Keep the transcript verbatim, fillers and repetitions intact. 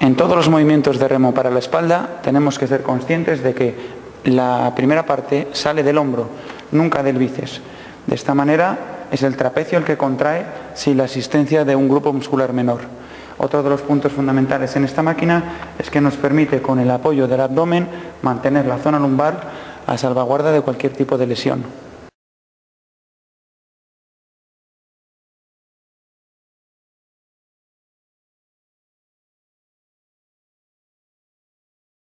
En todos los movimientos de remo para la espalda tenemos que ser conscientes de que la primera parte sale del hombro, nunca del bíceps. De esta manera es el trapecio el que contrae sin la asistencia de un grupo muscular menor. Otro de los puntos fundamentales en esta máquina es que nos permite, con el apoyo del abdomen, mantener la zona lumbar a salvaguarda de cualquier tipo de lesión.